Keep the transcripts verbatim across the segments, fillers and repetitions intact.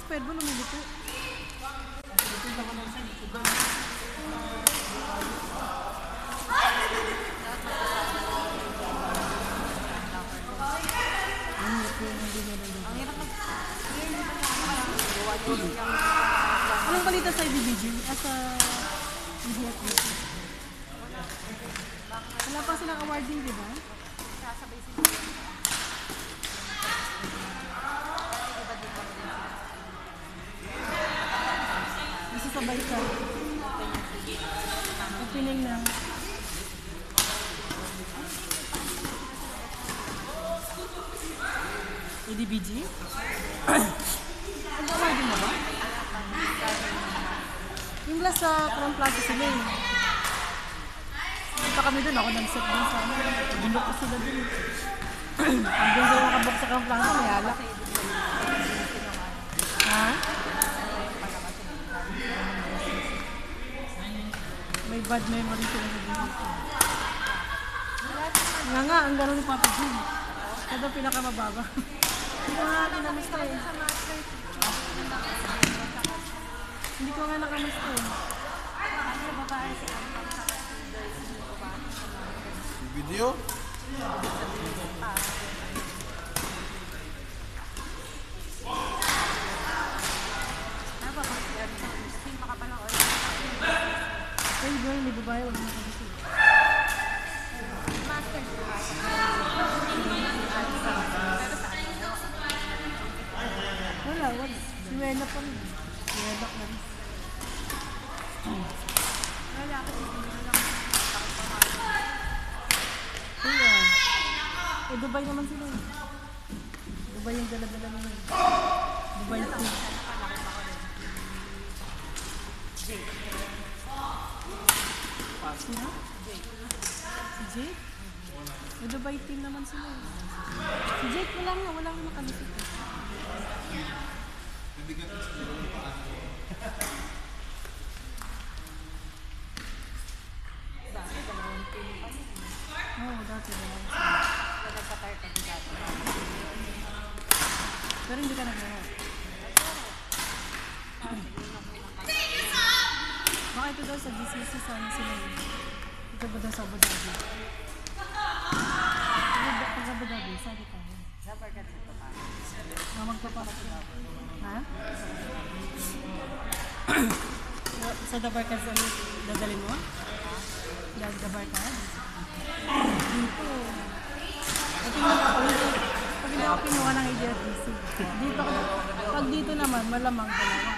Sped mo lumilito. Ito naman ang sa likod. Anong balita sa I D B G? As a I D F B C? Wala pa silang awarding, di ba? Sasabay sila. Nasasabay ka. Opening na. I D B G? Ang awarding na ba? Yung last sa Crown Plaza sila eh. Punta kami doon, ako nag-set din sa ano. Bundok ko sila doon. Hanggang doon nakabok sa Crown Plaza, may alak. Ha? May bad memory sila sa dito. Nga nga, ang gano'n ni Papa Jim. Ito pinakamababa. Hindi ko nga kinamusta eh. Hindi ko nga nakamusta eh. Video? Ay, girl, may babae, wala na kasi. Wala, wala. Si Wena pa rin. Si Wena pa rin. Wala kasi wala. Kaya, eh, Dubai naman sila eh. Dubai yung dala-dala naman. Dubai team. Sino? Si Jake? Eh, Dubai team naman sila eh. Si Jake, wala nga, wala nga nakalisip eh. Dati dalawang team pa rin. Oo, oh, dati dalawa. Kaya nagpa-tart ako dati. Pero hindi ka naglaro. Baka ito daw sa G C C sana sila eh. Ito ba daw sa Abu Dhabi? Pag Abu Dhabi, sali tayo. Dapat ka dito pa. Na magpapara sila. Ha? Sa Dabarkad sa dadali mo? Dahil Dabarkad? Dito. Pag pag hindi ako kinuha ng I D F B C. Dito, pag dito naman, malamang dalawa.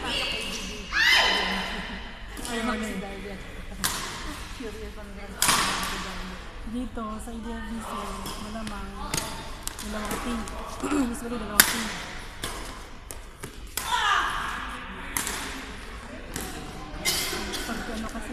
Ay, ano eh. Curious on that. Dito, sa I D F B C, malamang dalawang team. Usually, dalawang team. Pag ano kasi,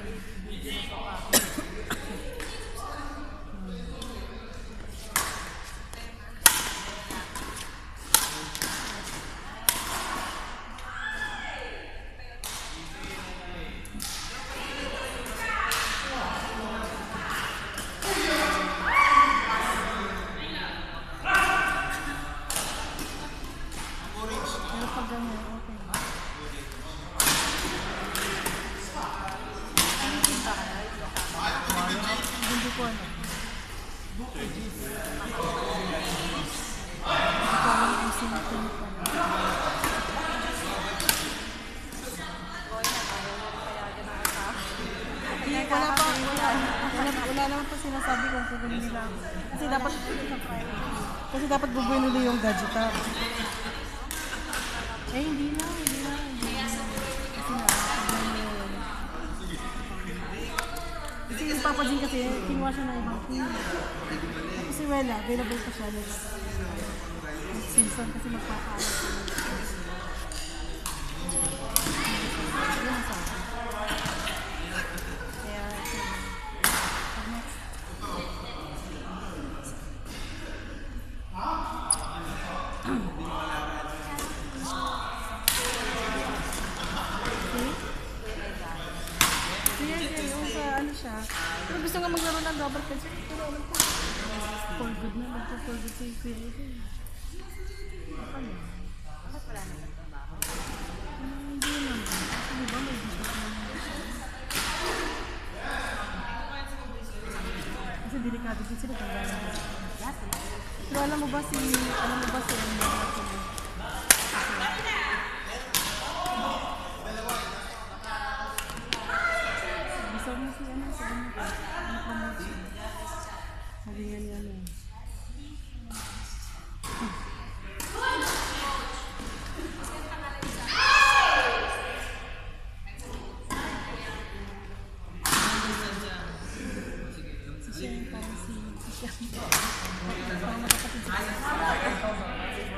pero pag ganyan, okay. Hindi ko ano. Hindi ko alam kung sino team ko. Hindi, wala pa, wala, wala, wala naman pa sinasabi kung kukunin nila. Kasi dapat, kasi dapat bubuin nila yung gadget up. Eh, hindi na, hindi na, hindi na. Kasi na, kasi yung Papa Jing kasi, kinuha siya ng ibang team. Tapos si Wela, available pa siya next season kasi magpapaalam siya. Yun ang sabi. Kaya, next. Sige, sige, yung sa ano siya. Pero gusto nga maglaro ng double catch. Pero alam ko, for good na, magpo-for good si Kuya Ito. Ano? Bakit wala naman to? natin din sila kung gano'n. Dati. Pero alam mo ba si, alam mo ba si ang mga sila? Gusto mo si ano, sabi mo, ano promotion? Sabi nga niya ano. Si Shen, parang si, si Shen. Parang makapatid si Shen.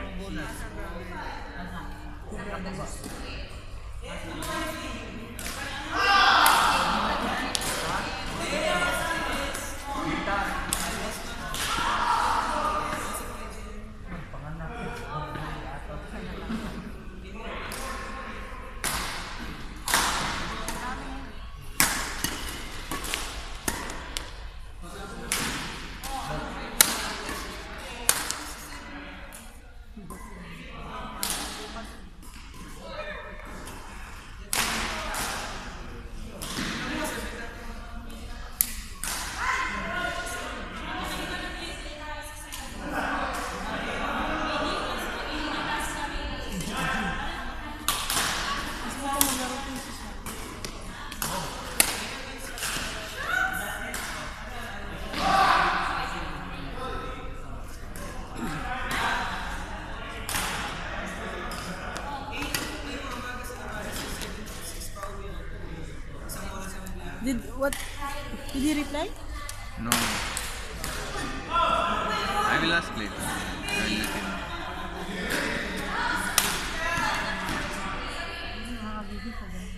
Gusto ko maglaro ko yung sisya. Did what? Did he reply? No. I will ask later. I will let you know. Nakakabibig ka ba?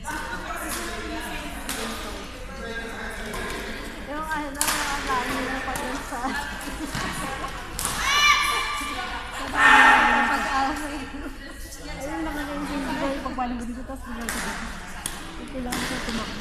Yung ano, ang dami na pa dun sa... Pag-away. Ayun lang ang hindi ko yung pagpalang ko dito, tapos bigla ko dito. Ito lang ako tumakbo.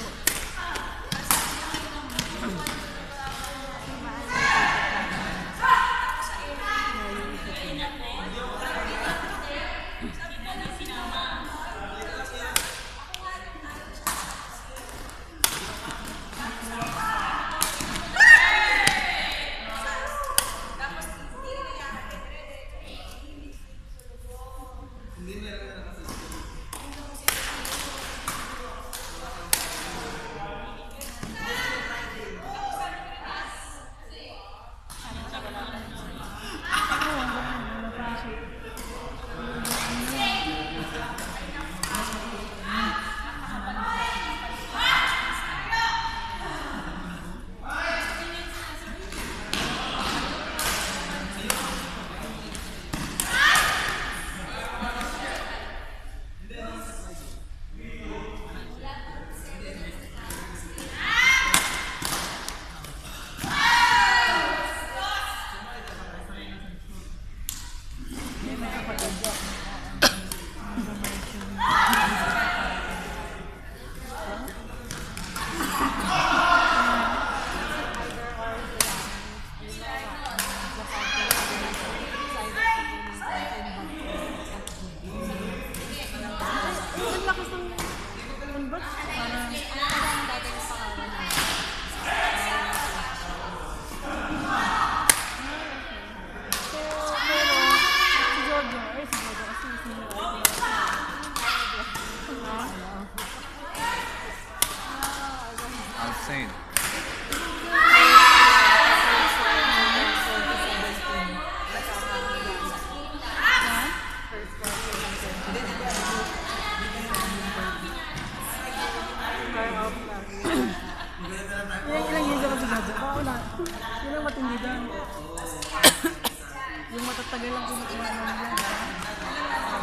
Ang lakas ng unbat. Parang so, pero si Jojo, eh si Jojo kasi si Outside. Ilang ilang years ako si Jojo. Baka wala. Yun ang matindi doon. Yung matatagal lang kinukuha namin yan.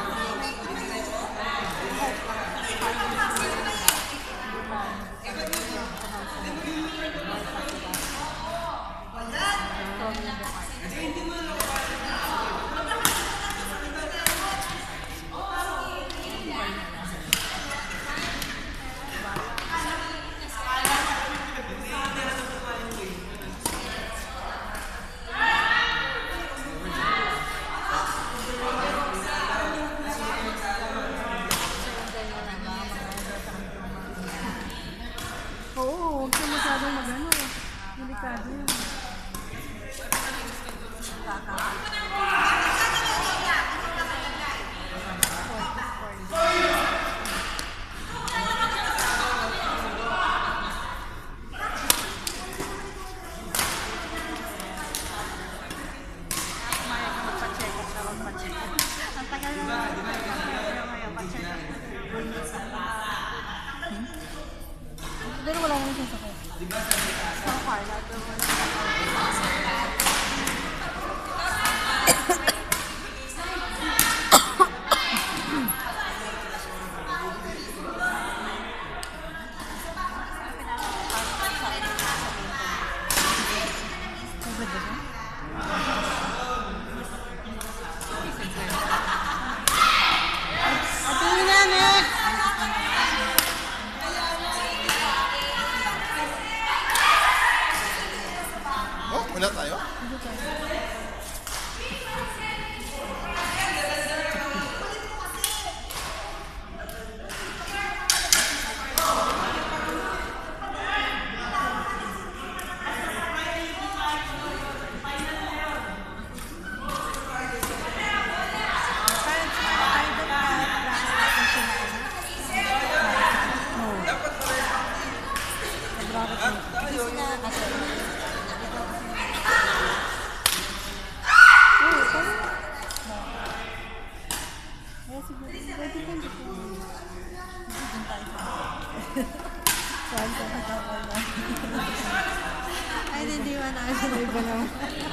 Kaya siguro, pwede ka dito. Doon tayo sa Saan ka pagkakala. Ay, hindi ba na. Ano iba naman?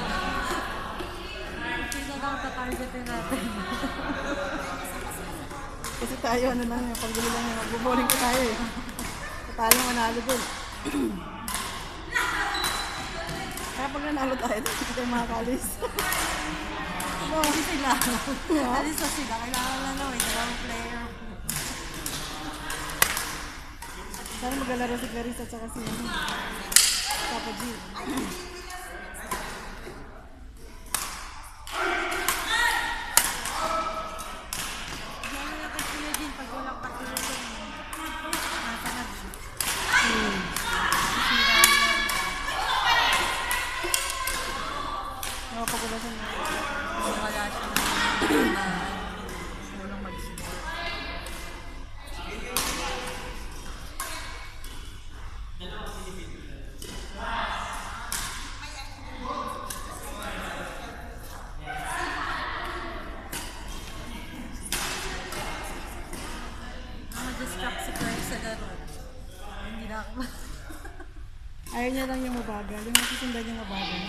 Sino daw tatargetin natin? Kasi tayo, ano lang yung paggulo lang yung magbuboling ko tayo eh. Patalo manalo dun. Kaya pag nanalo tayo, hindi tayo makakalis. No, hindi sila. Alis na sila. Kailangan na naman. Dalawang player. Sana maglalaro si Clarissa at saka si Papa G. Gano'n na kasi sila din pag walang patulong. Nasa na din. Hmm. Nakapagulasan mo. Wala siya na walang mag-isip. Nakadistract si Claire sa laro. Hindi na ako. Ayaw niya lang yung mabagal. Yung masusundan niya mabagal.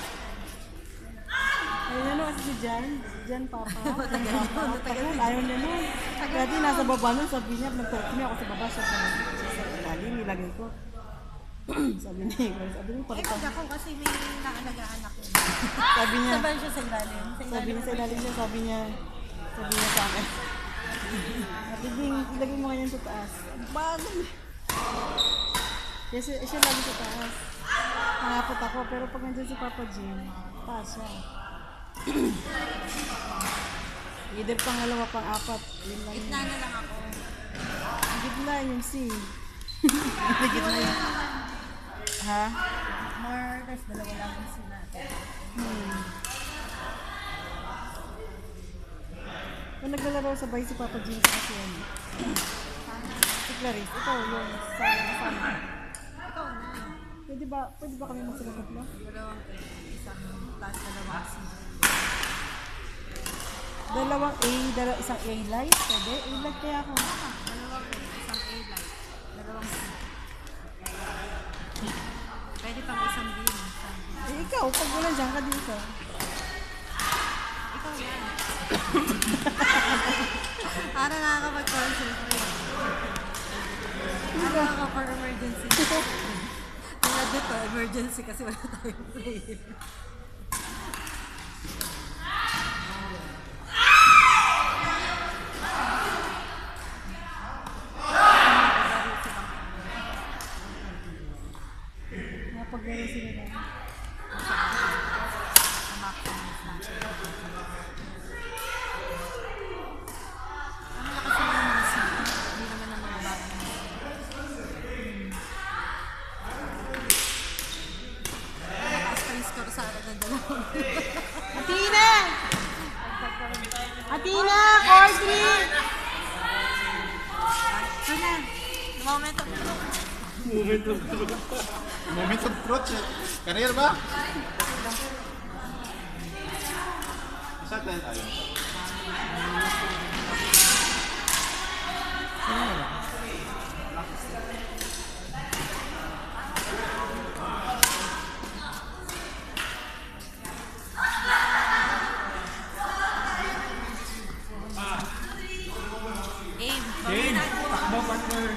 Ayaw niya no, kasi si Jan. Jan Papa. Jan Papa. Tagal, ayaw niya no. Dati nasa baba nun, sabi niya, nag-talk niya ako sa baba. Siya sa, sa ilalim, nilagay ko. Sabi niya, sabi niya, Ay, parang pag ako kasi may naalagaan ako. sabi niya, Sabay siya sa ilalim. Sa sabi niya sa ilalim siya, sabi niya, sabi niya sa akin. Ate Bing, ilagay mo ganyan sa taas. Bago na. Kasi siya lagi sa taas. Nakapot ako, pero pag nandiyan si Papa Jim, taas siya. Either pangalawa, pang-apat. Yun lang Gitna yun. na lang ako. Ang gitna yung C. Ang gitna yung... Ha? More or less, dalawa lang yung sila. Hmm. Kung naglalaro sabay si Papa Jim sa kasi yan. Si Clarice, ito yung sa kasama. Ikaw na. Pwede ba, pwede ba kami magsalakot lang? Dalawang isang plus dalawang C. Dalawang A, dala, isang A light, pwede? A light kaya ako. Dalawang A, isang A light. Dalawang C. Pwede pang isang B. Isang B. Eh, ikaw, pag wala dyan ka dito. Ikaw na. Para nakakapag-concentrate. Para nakaka-for emergency. Tulad dito, emergency kasi wala tayong player. Napaglaro sila na. Atina! Atina! Courtney! Moment of Moment of truth. Career ba? Isa tayo tayo. aim. Game! Takbo, partner!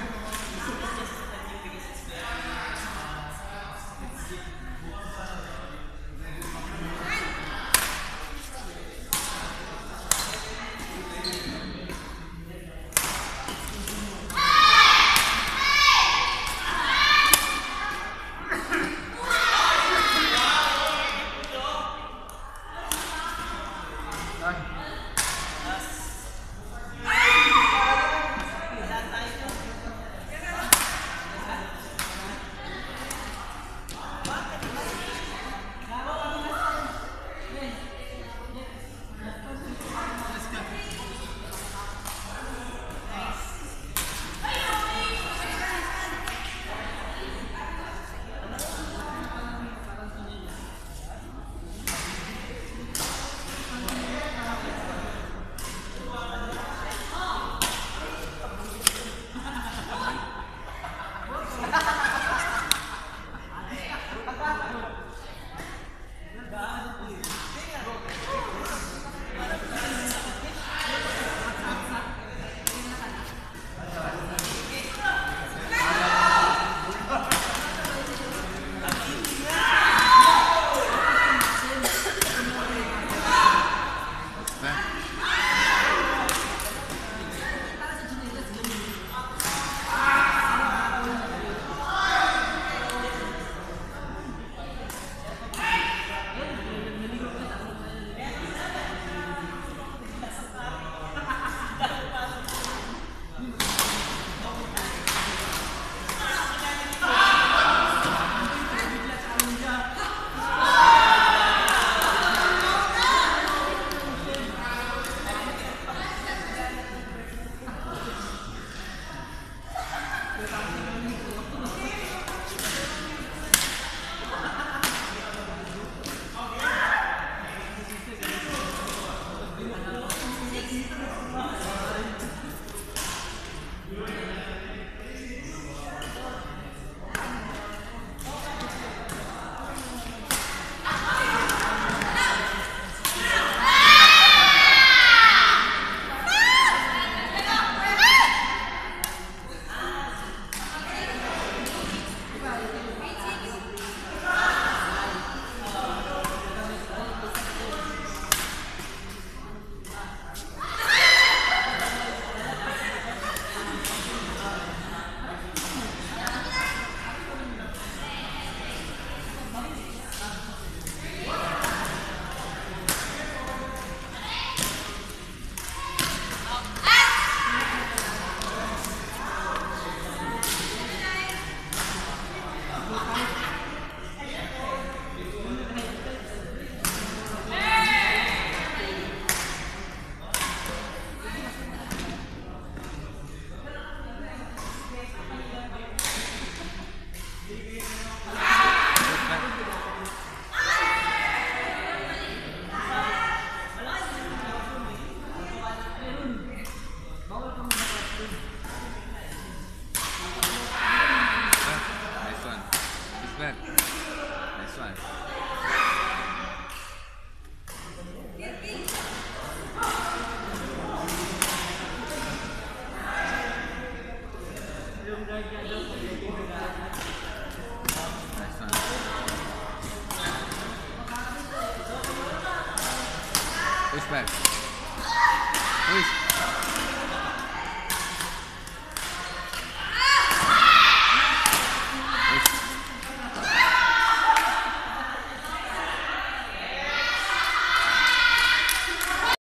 Luis.